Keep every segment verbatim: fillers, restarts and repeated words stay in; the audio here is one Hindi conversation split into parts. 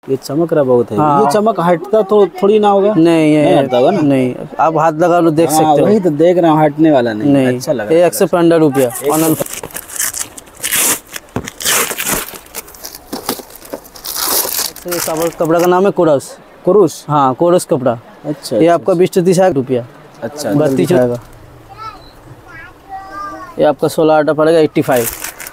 ये चमक रहा बहुत है। हाँ। ये चमक हटता तो थोड़ी ना होगा? नहीं, ये नहीं हटता होगा ना? नहीं, आप हाथ लगा लो, देख सकते हो। वही तो देख रहा हूँ, हटने वाला नहीं, नहीं, अच्छा लगा। एक सौ पंद्रह रुपया ऑनल। कपड़ा का नाम है कोरस। कुरुश? हाँ, कोरस कपड़ा। अच्छा, ये आपका बीस तीस रुपया। अच्छा, बत्तीस आएगा। ये आपका सोलह आटा पड़ेगा एट्टी फाइव।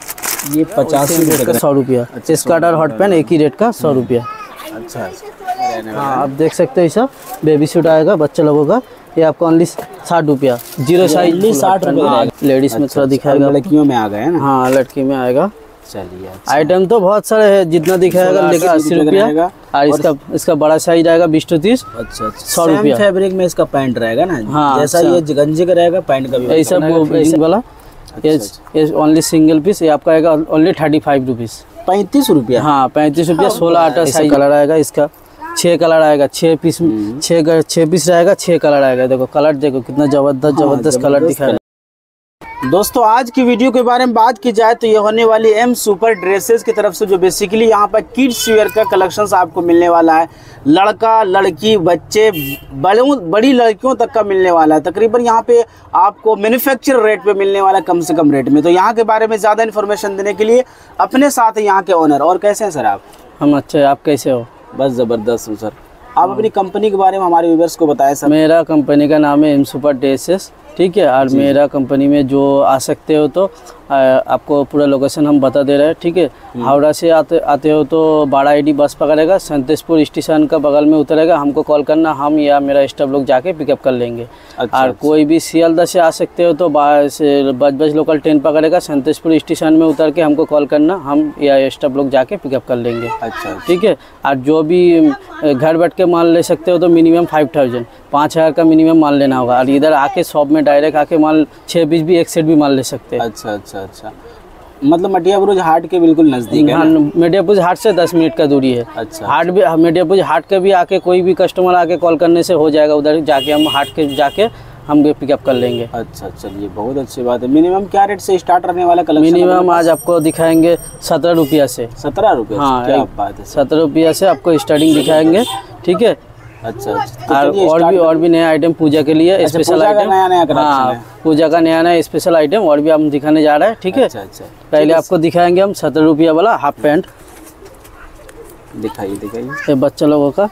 ये पचासी रुपये का सौ रुपया। स्कर्ट और हॉट पैंट एक ही रेट का सौ रुपया। अच्छा, हाँ, आप देख सकते हैं, सब बेबी सूट आएगा बच्चे लोगों का। ये आपको ओनली साठ रुपया, जीरो साइज साठ रुपये। लेडीज में थोड़ा दिखाएगा, लड़कियों में आ गए ना? हाँ, लड़की में आएगा। चलिए, आइटम तो बहुत सारे है, जितना दिखाएगा लेगा अस्सी रुपया। और इसका इसका बड़ा साइज रहेगा बीस टू तीस। अच्छा, सौ रुपया। फैब्रिक में इसका पैंट रहेगा ना? हाँ, जैसा ये गंजी का रहेगा, पैंट का भी ऐसा ऐसा वाला। ये ये ओनली सिंगल पीस, ये आपका आएगा ओनली थर्टी फाइव रुपीज़। पैंतीस रुपया? हाँ, पैंतीस रुपया। सोलह आटा साइज कलर आएगा इसका। छः कलर आएगा, छः पीस, छः छः पीस रहेगा, छः कलर आएगा। देखो कलर, देखो कितना जबरदस्त जबरदस्त कलर दिखा रहा है। दोस्तों, आज की वीडियो के बारे में बात की जाए तो ये होने वाली एम सुपर ड्रेसेस की तरफ से, जो बेसिकली यहाँ पर किड्स वेयर का कलेक्शंस आपको मिलने वाला है। लड़का लड़की बच्चे बड़ों बड़ी लड़कियों तक का मिलने वाला है। तकरीबन यहाँ पे आपको मैन्युफैक्चर रेट पे मिलने वाला है, कम से कम रेट में। तो यहाँ के बारे में ज़्यादा इन्फॉर्मेशन देने के लिए अपने साथ है यहाँ के ओनर। और कैसे हैं सर आप? हम अच्छे, आप कैसे हो? बस ज़बरदस्त हूँ सर। आप अपनी कंपनी के बारे में हमारे व्यूअर्स को बताएं सर। मेरा कंपनी का नाम है एम सुपर ड्रेसेस, ठीक है। और मेरा कंपनी में जो आ सकते हो तो आ, आपको पूरा लोकेशन हम बता दे रहे हैं, ठीक है। हावड़ा से आते आते हो तो बारह आई डी बस पकड़ेगा, संतेशपुर स्टेशन का बगल में उतरेगा, हमको कॉल करना, हम या मेरा स्टाफ लोग जाके पिकअप कर लेंगे। अच्छा, और अच्छा। कोई भी सियालदह से आ सकते हो तो बज बज लोकल ट्रेन पकड़ेगा, संतेशपुर स्टेशन में उतर के हमको कॉल करना, हम या स्टाफ लोग जाके पिकअप कर लेंगे। अच्छा, ठीक है। और जो भी घर बैठ के माल ले सकते हो तो मिनिमम फाइव थाउजेंड पाँच हज़ार का मिनिमम माल लेना होगा। और इधर आके शॉप में डायरेक्ट आके माल छः बीस भी एक सेट भी माल ले सकते हैं। अच्छा अच्छा अच्छा, मतलब मटियापुर हाट के बिल्कुल नज़दीक है? हाँ, मटियापुर हाट से दस मिनट का दूरी है। अच्छा, हाट भी, मटियापुर हाट के भी आके कोई भी कस्टमर आके कॉल करने से हो जाएगा, उधर जाके हम हाट के जाके हम पिकअप कर लेंगे। अच्छा, चलिए, बहुत अच्छी बात है। मिनिमम क्या रेट से स्टार्ट रहने वाला कलेक्शन? मिनिमम आज आपको दिखाएंगे सत्रह रुपया से। सत्रह रुपये? हाँ, क्या बात है। सत्रह रुपया से आपको स्टार्टिंग दिखाएंगे, ठीक है। अच्छा, अच्छा। और और भी और भी नया आइटम पूजा के लिए स्पेशल आइटम, नया नया हाँ, पूजा का नया नया स्पेशल आइटम और भी हम दिखाने जा रहे हैं, ठीक है। अच्छा, अच्छा। पहले आपको दिखाएंगे हम सत्रह रुपया वाला हाफ पैंट। दिखाइए दिखाइए। ये बच्चा लोगों का,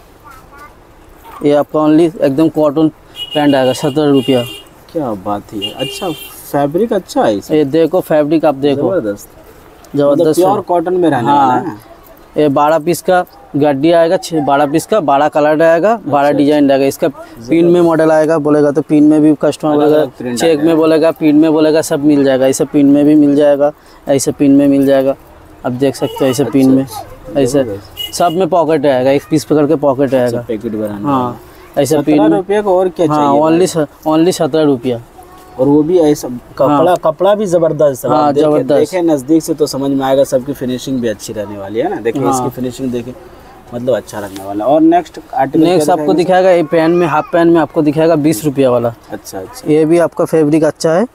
ये आपका ओनली एकदम कॉटन पैंट आएगा सत्रह रुपया। क्या बात है। अच्छा, फैब्रिक अच्छा है इसमें। ये देखो फैब्रिक, आप देखो जबरदस्त जबरदस्त प्योर कॉटन में रहने वाला है। ये बारह पीस का गड्डी आएगा, छः बारह पीस का, बारह कलर आएगा, बारह डिजाइन रहेगा। इसका पिन में मॉडल आएगा, बोलेगा तो पिन में भी कस्टमर बोलेगा, चेक में बोलेगा, पिन में बोलेगा, सब मिल जाएगा। ऐसे पिन में भी मिल जाएगा, ऐसे पिन में मिल जाएगा। आप देख सकते हो ऐसे पिन में, ऐसे सब में पॉकेट आएगा, एक पीस पकड़ के पॉकेट आएगा। पैकेट बनाना। हाँ, ऐसे पिन रुपये को और क्या चाहिए? हाँ, ओनली ओनली सत्रह रुपया। और वो भी ऐसा कपड़ा, कपड़ा भी जबरदस्त है। हाँ, जबरदस्त। देखें नज़दीक से तो समझ में आएगा, सबकी फिनिशिंग भी अच्छी रहने वाली है ना। देखिए इसकी फिनिशिंग देखें, मतलब अच्छा रहने वाला। और नेक्स्ट आर्टिकल नेक्स्ट आपको दिखाएगा ये पैन में, हाफ पैन में आपको दिखाएगा बीस रुपया वाला। अच्छा अच्छा, ये भी आपका फैब्रिक अच्छा है,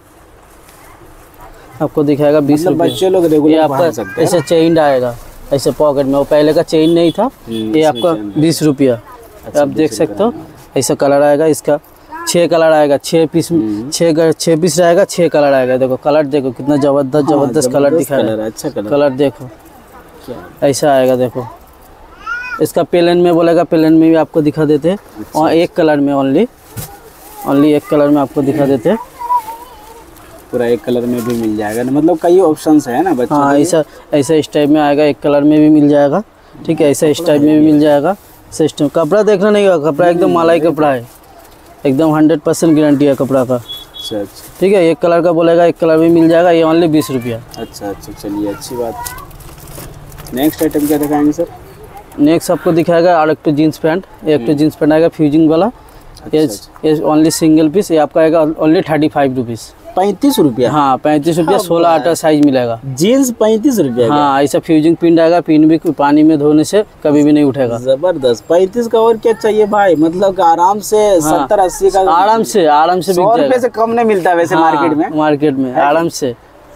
आपको दिखाएगा बीस रुपये। बच्चे लोग रेगुलर पहन सकते हैं। ऐसे चेन आएगा, ऐसे पॉकेट में, वो पहले का चेन नहीं था। ये आपका बीस रुपया, आप देख सकते हो। ऐसा कलर आएगा, इसका छः कलर आएगा, छः पीस, छः छः पीस रहेगा, छः कलर आएगा। देखो कलर देखो कितना जबरदस्त जबरदस्त कलर दिखा रहा है। अच्छा कलर, कलर देखो ऐसा आएगा। देखो इसका पेलन में बोलेगा, पेलन में भी आपको दिखा देते हैं। और एक कलर में ओनली ओनली एक कलर में आपको दिखा देते हैं। पूरा एक कलर में भी मिल जाएगा ना, मतलब कई ऑप्शंस है ना बच्चे। हाँ, ऐसा ऐसा इस टाइप में आएगा, एक कलर में भी मिल जाएगा, ठीक है। ऐसा इस टाइप में भी मिल जाएगा। सिस्टम कपड़ा देखना नहीं होगा, कपड़ा एकदम मलाई कपड़ा है, एकदम हंड्रेड परसेंट गारंटी है कपड़ा का। अच्छा अच्छा, ठीक है। एक कलर का बोलेगा, एक कलर भी मिल जाएगा। ये ओनली बीस रुपया। अच्छा अच्छा, चलिए अच्छी बात। नेक्स्ट आइटम क्या दिखाएंगे सर? नेक्स्ट आपको दिखाएगा और एक तो जीन्स पैंट, एक तो जीन्स पैंट आएगा फ्यूजिंग वाला। ये ये ओनली सिंगल पीस, ये आपका आएगा ओनली थर्टी फाइव रुपीज़। पैंतीस रुपया? हाँ, पैंतीस रुपया, सोलह आटा साइज मिलेगा। जीन्स पैंतीस रुपया? हाँ, ऐसा फ्यूजिंग पिन आएगा, पिन भी पानी में धोने से कभी भी नहीं उठेगा। जबरदस्त। पैंतीस का और क्या चाहिए भाई, मतलब आराम से सत्तर अस्सी का आराम से आराम से सौ रुपये से कम नहीं मिलता वैसे मार्केट में। मार्केट में आराम से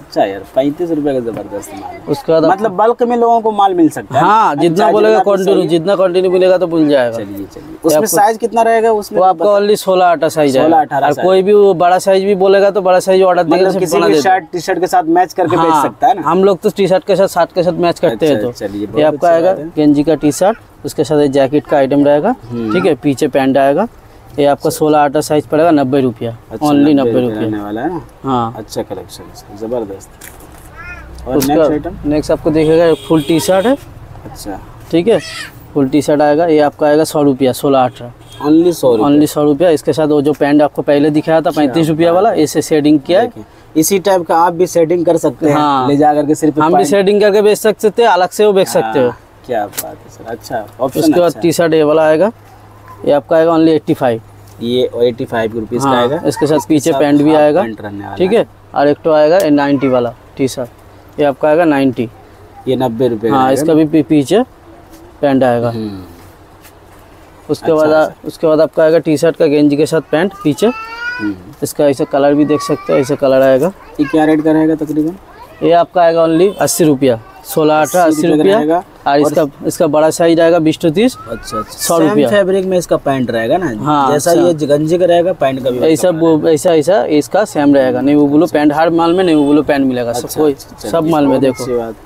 अच्छा यार, पैंतीस रुपए का जबरदस्त माल है। उसके बाद मतलब बल्क में लोगों को माल मिल सकता है। हाँ, जितना बोलेगा कंटिन्यू, जितना कंटिन्यू मिलेगा तो मिल जाएगा। चलिए चलिए, उसमें साइज कितना रहेगा उसमें? वो आपका ओनली सोलह अठारह साइज है। सोलह अठारह, और कोई भी वो बड़ा साइज भी बोलेगा तो बड़ा साइज ऑर्डर देगा, मतलब किसी भी शर्ट टी शर्ट के साथ मैच करके बेच सकता है ना। हम लोग तो टी शर्ट के साथ शर्ट के साथ मैच करते हैं। तो चलिए, ये आपका आएगा गेंजी का टी शर्ट, उसके साथ जैकेट का आइटम रहेगा, ठीक है, पीछे पैंट आएगा। ये आपका सोलह आटा साइज पड़ेगा नब्बे रुपया, ओनली नब्बे रुपया वाला है ना। हाँ, अच्छा कलेक्शन जबरदस्त। और उसका नेक्स्ट आइटम, नेक्स्ट आपको देखेगा फुल टी शर्ट है। अच्छा ठीक है, फुल टी शर्ट आएगा, ये आपका आएगा सौ रुपया, सोलह अठारह, ओनली सौ ओनली सौ रुपया। इसके साथ वो जो पैंट आपको पहले दिखाया था पैंतीस रुपया वाला, इसे शेडिंग किया है। इसी टाइप का आप भी सेटिंग कर सकते हैं। हाँ, ले जा करके सिर्फ हम भी शेडिंग करके बेच सकते हैं, अलग से वो बेच सकते हो। क्या बात है सर, अच्छा ऑप्शन। उसके बाद टी शर्ट ये वाला आएगा, ये आपका आएगा ओनली एट्टी फाइव, ये एट्टी फाइव रुपीज का आएगा। इसके साथ पीछे पैंट भी आएगा, ठीक है। और एक तो आएगा नाइन्टी वाला टी शर्ट, ये आपका आएगा नाइन्टी, ये नब्बे रुपए। हाँ, इसका भी पीछे पैंट आएगा। उसके बाद उसके बाद आपका आएगा टी शर्ट का गेंजी के साथ पैंट पीछे। इसका ऐसा कलर भी देख सकते हैं, ऐसा कलर आएगा। ये क्या रेट का रहेगा तकरीबन? ये आपका आएगा ओनली अस्सी रुपया, सोलह अठारह अस्सी रुपया। और इसका इसका बड़ा साइज आएगा बीस टू तीस। अच्छा अच्छा, सौ रुपया फैब्रिक में इसका पैंट रहेगा ना। हाँ, जैसा ये गंजी का रहेगा पैंट का भी ऐसा ऐसा ऐसा इसका सेम रहेगा। नेवी ब्लू पैंट, हर माल में नेवी ब्लू पैंट मिलेगा। सब कोई सब माल में देखो।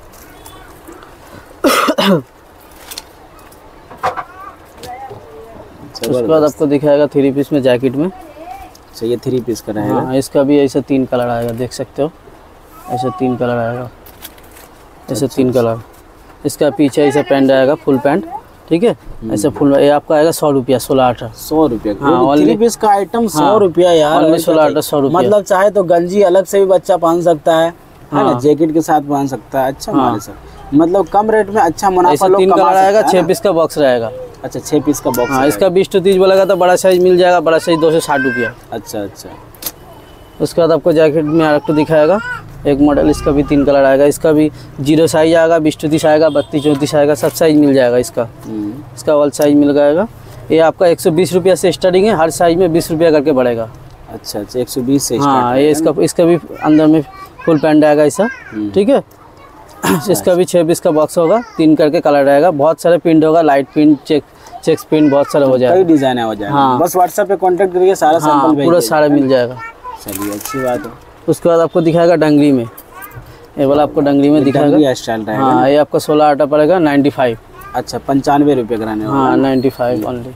उसके बाद आपको दिखाएगा थ्री पीस में जैकेट में। अच्छा, ये थ्री पीस का रहेगा। हाँ, इसका भी ऐसा तीन कलर आएगा, देख सकते हो, ऐसा तीन कलर आएगा, ऐसे तीन कलर। इसका पीछे ऐसा पैंट आएगा, फुल पैंट, ठीक है, ऐसे फुल। ये आपका आएगा सौ रुपया, सोलह अठारह सौ रुपया। हाँ, थ्री पीस का आइटम सौ रुपया यार, सोलह अठारह सौ रुपया। मतलब चाहे तो गंजी अलग से भी बच्चा पहन सकता है, है ना, जैकेट के साथ पहन सकता है। अच्छा माल है सर, मतलब कम रेट में अच्छा मुनाफा लोग तीन कमा कलर आएगा, सकता है। छह पीस का बॉक्स रहेगा। अच्छा, छह पीस का बॉक्स। हाँ, इसका बीस टू तीस बोलेगा तो बड़ा साइज मिल जाएगा, बड़ा साइज दो सौ साठ रुपया। अच्छा अच्छा। उसके बाद आपको जैकेट में अलग तो दिखाएगा एक मॉडल, इसका भी तीन कलर आएगा। इसका भी जीरो साइज आएगा, बीस टू तीस आएगा, बत्तीस चौंतीस आएगा, सब साइज मिल जाएगा इसका। इसका ऑल साइज मिल जाएगा। ये आपका एक सौ बीस रुपया से स्टार्टिंग है, हर साइज में बीस रुपया करके बढ़ेगा। अच्छा अच्छा, एक सौ बीस से। हाँ, ये इसका इसका भी अंदर में फुल पैंट आएगा ऐसा, ठीक है। इसका भी छः पीस का बॉक्स होगा, तीन करके कलर रहेगा, बहुत सारे प्रिंट होगा, light print, check checks print, बहुत सारा हो जाएगा, कई डिजाइन हो जाएगा। हाँ, बस व्हाट्सएप पे कांटेक्ट करिए, सारा हाँ, सैंपल भेज पूरा सारा मिल जाएगा। चलिए, अच्छी बात है। उसके बाद आपको दिखाएगा डंगरी में, ये वाला आपको डंगरी में दिखाएगा। स्टाइल रहेगा। हाँ, ये आपका सोलह आटा पड़ेगा नाइन्टी फाइव। अच्छा, पंचानवे रुपये कराने वाला। हाँ, नाइन्टी फाइव ओनली,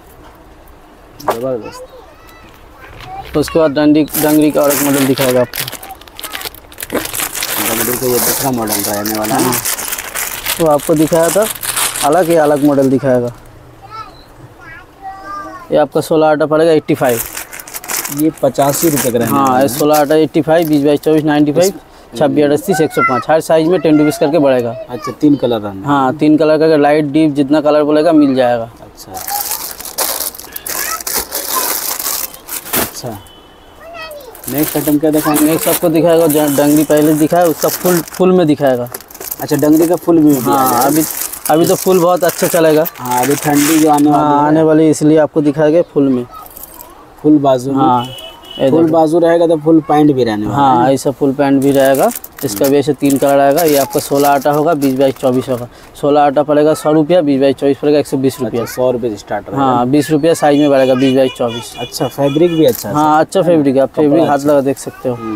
जबरदस्त। उसके बाद डंडी डंगरी का और एक मॉडल दिखाएगा आपको। डंगरी का ये दूसरा मॉडल रहने वाला है। तो आपको दिखाया था अलग ही अलग मॉडल दिखाएगा। ये आपका सोलह आटा पड़ेगा एट्टी फाइव। ये पचासी रुपये का रहने वाला हाँ, है। सोलह आटा एट्टी फाइव, बीस बाईस चौबीस नाइन्टी फाइव, छब्बीस अड़तीस एक सौ पाँच, हर साइज में टेन रुपीज़ करके बढ़ेगा। अच्छा, तीन कलर रहने। हाँ, तीन कलर का, लाइट डीप जितना कलर बोलेगा मिल जाएगा। अच्छा अच्छा। नेक्स्ट आइटम क्या दिखाएंगे? नेक्स्ट आपको दिखाएगा डंगरी पहले दिखाया, उसका फुल फुल में दिखाएगा। अच्छा, डंगरी का फुल भी। हाँ, अभी अभी तो फुल बहुत अच्छा चलेगा। हाँ, अभी ठंडी जो आने वाली हाँ, आने वाली, इसलिए आपको दिखाएगा फुल में, फुल बाजू। हाँ, फुल बाजू रहेगा तो फुल पैंट भी रहने वाला। हाँ, ऐसा फुल पैंट भी रहेगा। इसका भी ऐसे तीन कलर आएगा। ये आपका सोलह आटा होगा, बीस बाईस चौबीस होगा। सोलह आटा पड़ेगा सौ रुपया, बीस बाईस चौबीस पड़ेगा एक सौ बीस रुपया। सौ रुपये स्टार्ट। हाँ, बीस रुपया साइज में बढ़ेगा, बीस बाईस चौबीस। अच्छा, फैब्रिक भी अच्छा है। हाँ, अच्छा फैब्रिक है, आप फैब्रिक हाथ लगा देख सकते हो।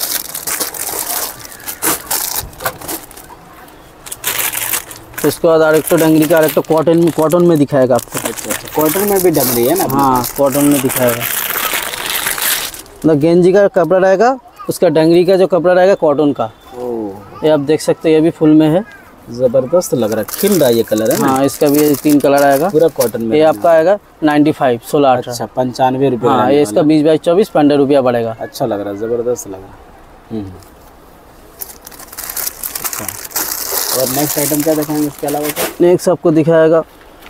उसके बाद और एक तो डंगरी का, और एक तो कॉटन में कॉटन में दिखाएगा आपको। अच्छा अच्छा, कॉटन में भी डंगरी है ना। हाँ, कॉटन में दिखाएगा, मतलब गेंजी का कपड़ा रहेगा, उसका डंगरी का जो कपड़ा रहेगा कॉटन का। ओह, ये आप देख सकते हैं, ये भी फुल में है, जबरदस्त लग रहा है, खिल रहा है ये कलर है ना। हाँ, इसका भी तीन कलर आएगा, पूरा कॉटन में। ये आपका आएगा नाइन्टी फाइव, सोलह अठारह। अच्छा, पंचानवे रुपये। हाँ, ये इसका बीस बाईस चौबीस पंद्रह रुपया बढ़ेगा। अच्छा लग रहा है, जबरदस्त लग रहा है। और नेक्स्ट आइटम क्या दिखाएंगे इसके अलावा? नेक्स्ट आपको दिखाएगा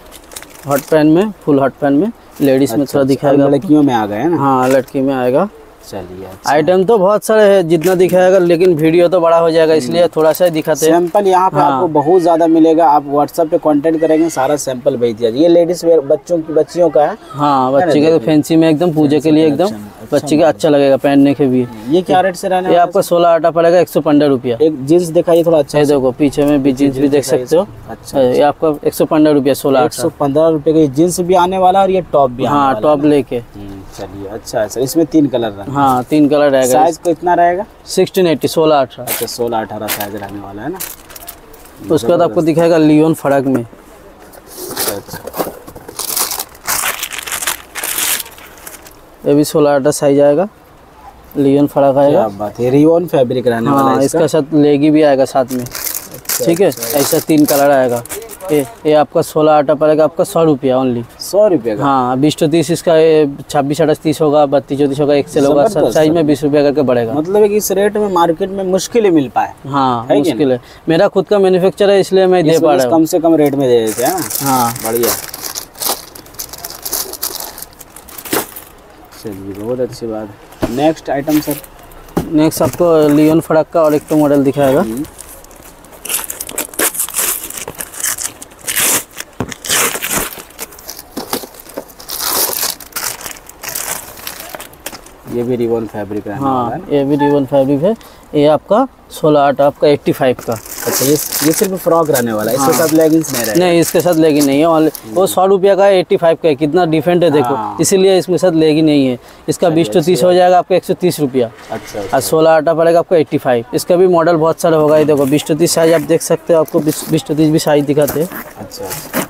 हॉट पैन में, फुल हॉट पैन में, लेडीज में थोड़ा दिखाएगा। लड़कियों में आ गए ना। हाँ, लड़की में आएगा। चलिए अच्छा। आइटम तो बहुत सारे है, जितना दिखाएगा, लेकिन वीडियो तो बड़ा हो जाएगा, इसलिए थोड़ा सा ही दिखाते हैं। सैंपल यहाँ पे हाँ। आपको बहुत ज्यादा मिलेगा, आप व्हाट्सएप पे कांटेक्ट करेंगे, सारा सैंपल भेज दिया। ये लेडीज वेयर बच्चों की बच्चियों का है। हाँ, बच्चे के फैंसी में एकदम पूजे के लिए एकदम बच्चे का अच्छा लगेगा पहनने के भी। ये क्या रेट से रहने ये आपका सोलह आटा पड़ेगा एक सौ पंद्रह रुपया। एक जींस दिखाइए थोड़ा अच्छा। ये देखो पीछे में भी जींस भी देख सकते हो। अच्छा, ये आपका एक सौ पंद्रह रुपया सोलह एक आटा। सौ पंद्रह रुपए का जींस भी आने वाला और ये टॉप भी आने हाँ, वाला टॉप लेके। चलिए अच्छा है सर। इसमें तीन कलर रहना। हाँ, तीन कलर रहेगा। साइज कितना रहेगा? सिक्सटीन एट्टी सोलह अठारह। अच्छा, सोलह अठारह साइज रहने वाला है ना। उसके बाद आपको दिखाएगा लियोन फड़क में। अच्छा, ये भी सोलह आटा साइज आएगा, लियोन फड़क आएगा। क्या बात है, रियोन फैब्रिक रहने वाला हाँ, है इसका साथ लेगी भी आएगा साथ में। ठीक है, ऐसा तीन कलर आएगा। ये ये आपका सोलह आटा पड़ेगा आपका सौ रुपया ओनली। सौ रुपये का। हाँ, बीस तो तीस इसका, छब्बीस अट्ठाईस तीस होगा, बत्तीस चौतीस होगा, एक्सेल होगा, सब साइज में बीस रुपया करके बढ़ेगा। मतलब है कि इस रेट में मार्केट में मुश्किल ही मिल पाए। हाँ, है कि मुश्किल है। मेरा खुद का मैन्युफैक्चर है, इसलिए मैं दे इस पा वजह रहा से हूँ। कम से कम रेट में दे देते हैं ना। हाँ, बढ़िया। चलिए बहुत अच्छी बात है। Next item sir. नेक्स्ट आपको लियोन फड़क का और एक तो मॉडल दिखाएगा। ये भी रिबन फैब्रिक रहने वाला हाँ, है ना? ये भी रिबन फैब्रिक है। ये आपका सोलह आटा आपका एट्टी फाइव का। अच्छा, ये ये सिर्फ फ्रॉक रहने वाला है, इसके साथ लेगिंग्स नहीं रहेगा? नहीं, इसके साथ लेगी नहीं है। only- वो सौ रुपया का है, एट्टी फाइव का है। कितना डिफरेंट है देखो, हाँ। इसीलिए इसमें साथ लेगी नहीं है। इसका बीस तो तीस हो जाएगा आपको एक सौ तीस रुपया, अच्छा और सोलह आटा पड़ेगा आपको एट्टी फाइव। इसका भी मॉडल बहुत सारा होगा। ये देखो बीस तो तीस साइज आप देख सकते हो, आपको बीस तो तीस भी साइज दिखाते हैं। अच्छा अच्छा।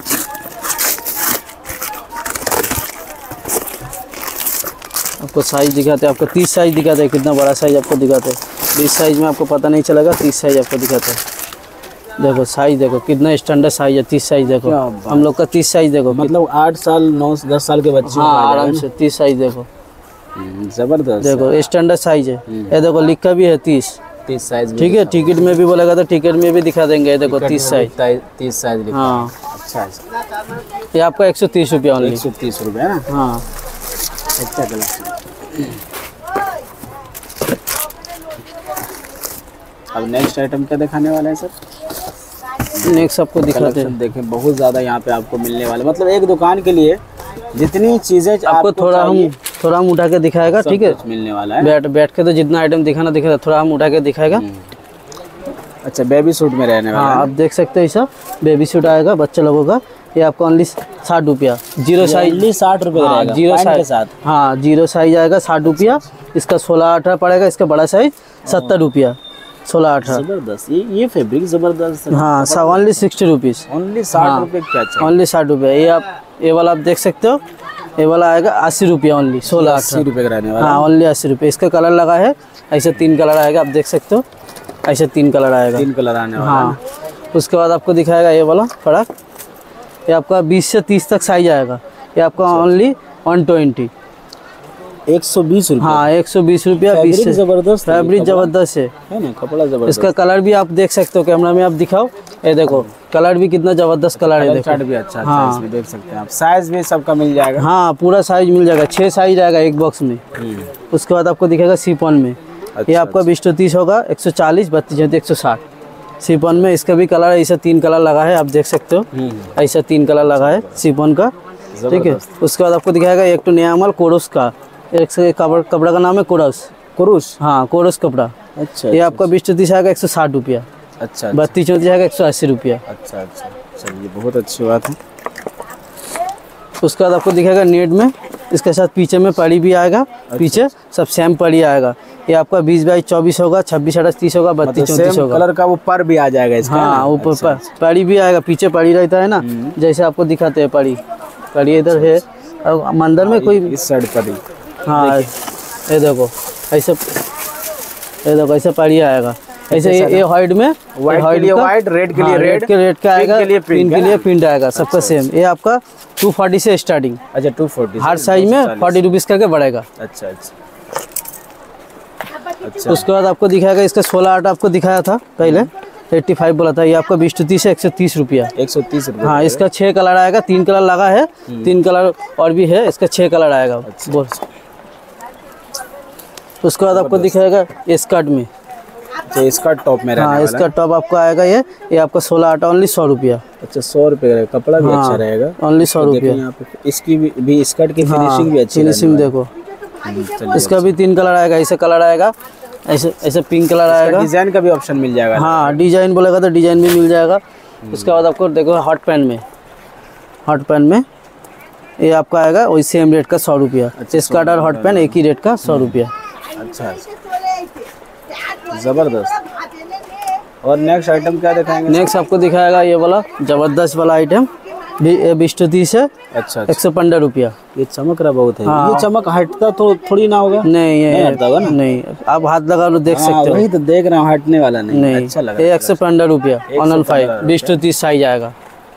आपको साइज दिखाते हैं, आपको तीस साइज दिखाते हैं, कितना बड़ा साइज आपको दिखाते हैं। बीस साइज में आपको पता नहीं चलेगा, तीस साइज आपको दिखाते हैं। देखो साइज देखो कितना स्टैंडर्ड साइज है, तीस साइज देखो। क्या बात। हम लोग का तीस साइज देखो, मतलब आठ साल नौ दस साल के बच्चे हाँ आराम से तीस साइज देखो। जबरदस्त। देखो स्टैंडर्ड साइज है। ये देखो लिखा भी है तीस। तीस साइज। ठीक है, टिकट में भी बोलेगा तो टिकट में भी दिखा देंगे। ये देखो तीस साइज। तीस साइज लिखा है। हाँ, अच्छा अच्छा। ये आपका एक सौ तीस रुपया ओनली। एक सौ तीस रुपये है ना। हाँ, अच्छा कलेक्शन। अब नेक्स्ट आइटम क्या दिखाने वाला है सर? नेक्स्ट आपको दिखाते हैं। कलेक्शन देखें, बहुत ज़्यादा यहाँ पे आपको मिलने वाले, मतलब एक दुकान के लिए जितनी चीज़ें आपको थोड़ा हम थोड़ा हम उठा के दिखाएगा। ठीक है, मिलने वाला है। बैठ बैठ के तो जितना आइटम दिखाना दिखाएगा, थोड़ा हम उठा के दिखाएगा। अच्छा, बेबी सूट में रहने वाला हाँ, है। आप देख सकते हैं सब बेबी सूट आएगा बच्चे लोगों का। ये आपको ओनली साठ रुपया, जीरो साइज साठ रुपये हाँ, रहेगा, जीरो पैंट के साइज साथ। हाँ, जीरो साइज आएगा साठ रुपया। इसका सोलह अठारह पड़ेगा, इसका बड़ा साइज सत्तर रुपया, सोलह अठारह। जबरदस्त, ये ये फैब्रिक जबरदस्त है। हाँ, सा ओनली सिक्सटी रुपीज़, ओनली साठ रुपये क्या चाहिए? ओनली साठ रुपया। ये आप ये वाला आप देख सकते हो, ये वाला आएगा अस्सी रुपया ओनली, सोलह अस्सी अठारह। रुपये का रहने वाला। हाँ, ओनली अस्सी रुपये। इसका कलर लगा है, ऐसे तीन कलर आएगा, आप देख सकते हो, ऐसे तीन कलर आएगा। तीन कलर आने वाला। हाँ, उसके बाद आपको दिखाएगा ये वाला फड़क। ये आपका बीस से तीस तक साइज आएगा। ये आपका ओनली वन ट्वेंटी, एक सौ बीस रुपये। हाँ, एक सौ बीस रुपया। बीस से जबरदस्त है, फैब्रिक जबरदस्त है। है ना, कपड़ा जबरदस्त। इसका कलर भी आप देख सकते हो, कैमरा में आप दिखाओ। ये देखो कलर भी कितना जबरदस्त कलर है। देखो चार्ट भी अच्छा अच्छा हाँ। इसमें देख सकते हैं आप। साइज भी सबका मिल जाएगा। हाँ, पूरा साइज मिल जाएगा, छः साइज आएगा एक बॉक्स में। उसके बाद आपको दिखेगा सिपॉन में। ये आपका बीस तो तीस होगा, एक सौ चालीस, बत्तीस एक सौ साठ सिपॉन में। इसका भी कलर ऐसा तीन कलर लगा है, आप देख सकते हो, ऐसा तीन कलर लगा है सिपॉन का। ठीक है, उसके बाद आपको दिखाएगा एक तो नया माल कोरस का। एक से कपड़ा कपड़ा का नाम है कोरस। कुरुश। हाँ, कोरस कपड़ा। अच्छा, ये आपका बीस तो तीस आएगा एक सौ साठ रुपया, अच्छा बत्तीस चौंतीस आएगा एक सौ अस्सी रुपया। अच्छा अच्छा। चलिए बहुत अच्छी बात है। उसके बाद आपको दिखेगा नेट में, इसके साथ पीछे में पड़ी भी आएगा। पीछे सब सेम पड़ी आएगा। ये आपका बीस बाईस चौबीस होगा, छब्बीस अट्ठाईस तीस होगा, बत्तीस चौंतीस होगा। कलर का वो पर भी आ जाएगा इसका। हाँ, ऊपर पर पड़ी भी आएगा, पीछे पड़ी रहता है ना, जैसे आपको दिखाते हैं पड़ी। पड़ी इधर है और मंदिर में कोई। इस साइड पर ही। हाँ, ये देखो ऐसे, ये देखो ऐसे पड़ी आएगा। ऐसे ये ये वाइट में, व्हाइट के लिए व्हाइट, रेड के लिए रेड, के रेड का आएगा, के लिए पिंक के लिए पिंक आएगा, सबका सेम। ये आपका टू फोर्टी से स्टार्टिंग। अच्छा, टू फोर्टी हर साइज में फोर्टी रुपीज़ करके बढ़ेगा। अच्छा अच्छा अच्छा। उसके बाद आपको दिखाएगा इसका सोलह आटा आपको दिखाया था पहले, एट्टी फाइव बोला था। ये आपका बीस टू तीस है, एक सौ तीस रुपया। एक सौ तीस रुपये। हाँ, इसका छः कलर आएगा, तीन कलर लगा है, तीन कलर और भी है, इसका छः कलर आएगा। बोल उसके बाद आपको दिखाएगा स्कर्ट में, तो इसका टॉप में रहने हाँ वाला इसका टॉप आपको आएगा ये ये आपका सोलह आटा ओनली सौ रुपया। अच्छा सौ रुपये का कपड़ा भी हाँ, अच्छा रहेगा, ओनली सौ तो रुपया। यहाँ पे इसकी भी, भी स्कर्ट की फिनिशिंग भी अच्छी फिनिशिंग देखो, रहने इसका भी तीन कलर आएगा, ऐसे कलर आएगा, ऐसे ऐसे पिंक कलर आएगा। डिजाइन का भी ऑप्शन मिल जाएगा। हाँ डिजाइन बोलेगा तो डिजाइन भी मिल जाएगा। उसके बाद आपको देखो हॉट पैंट में, हॉट पैंट में ये आपका आएगा वही सेम रेट का सौ रुपया। स्कर्ट और हॉट पैंट एक ही रेट का सौ रुपया। अच्छा ज़बरदस्त। और नेक्स्ट आइटम क्या दिखाएंगे? नेक्स्ट आपको दिखाएगा ये वाला ज़बरदस्त वाला आइटम, बीस टू तीस है। अच्छा एक सौ पंद्रह रुपया। ये चमक रहा बहुत है। हाँ। ये चमक हटता तो थोड़ी ना होगा? नहीं ये नहीं हटता होगा ना? नहीं, आप हाथ लगा लो देख हाँ, सकते हो। वही तो देख रहा हूँ, हटने वाला नहीं, नहीं अच्छा लग ये रहा एक सौ पंद्रह रुपया ऑनल फाइव, बीस टू तीस साइज आएगा।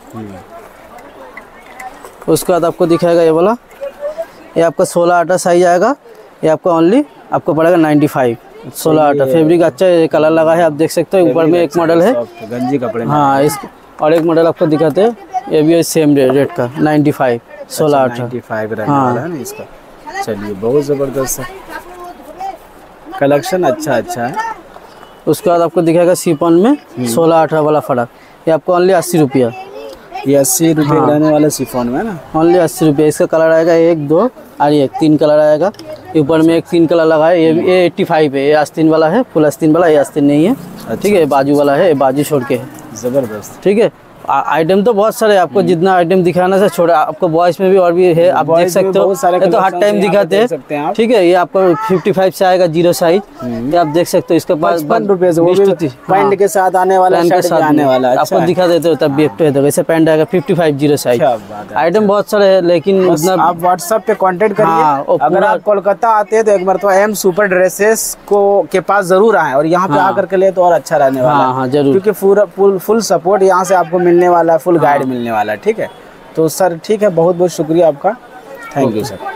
उसके बाद आपको दिखाएगा ये वाला, ये आपका सोलह आटा साइज आएगा, ये आपका ओनली आपको पड़ेगा नाइन्टी फाइव। सोलह आटा फैब्रिक अच्छा है, कलर लगा है आप देख सकते हो। ऊपर में एक मॉडल है गंजी कपड़े में। हाँ इस और एक मॉडल आपको दिखाते हैं, ये भी सेम रेट का नाइन्टी फाइव सोलह आटा नाइन्टी फाइव रहने वाला है ना इसका। चलिए बहुत ज़बरदस्त है, कलेक्शन अच्छा अच्छा है। उसके बाद आपको दिखाएगा सिफॉन में सोलह आटा वाला फराक, ये आपको ओनली अस्सी रुपया। ये अस्सी रुपये रहने वाला सिफॉन में है ना, ओनली अस्सी रुपये। इसका कलर आएगा एक दो और एक तीन कलर आएगा। ऊपर में एक तीन कलर लगा है, ये ये एट्टी फाइव है। ये आस्तीन वाला है, फुल आस्तीन वाला, ये आस्तीन नहीं है। ठीक है, बाजू वाला है, ये बाजू छोड़ के है। ज़बरदस्त। ठीक है, आइटम तो बहुत सारे, आपको जितना आइटम दिखाना से छोड़ा, आपको बॉयज में भी और भी है, आप देख सकते हो। ये तो हर टाइम दिखाते हैं। ठीक है, ये आपको पचपन से आएगा जीरो साइज, ये आप देख सकते हो। इसके पास पचपन रुपए से वो भी पैंट के साथ आने वाला, शर्ट के आने वाला। आपको दिखा देते हो तब भी एक तो ऐसे पैंट आएगा पचपन जीरो साइज। आइटम बहुत सारे है, लेकिन उतना आप व्हाट्सएप पे कांटेक्ट करिए। अगर आप कोलकाता आते हैं तो एक बार तो एम सुपर ड्रेसेस को के पास जरूर आए और यहाँ पे आकर के ले तो और अच्छा रहने वाला है, जरूर, क्योंकि पूरा फुल सपोर्ट यहाँ से आपको मिलने वाला है, फुल गाइड मिलने वाला है। ठीक है, तो सर ठीक है, बहुत बहुत शुक्रिया आपका, थैंक यू सर।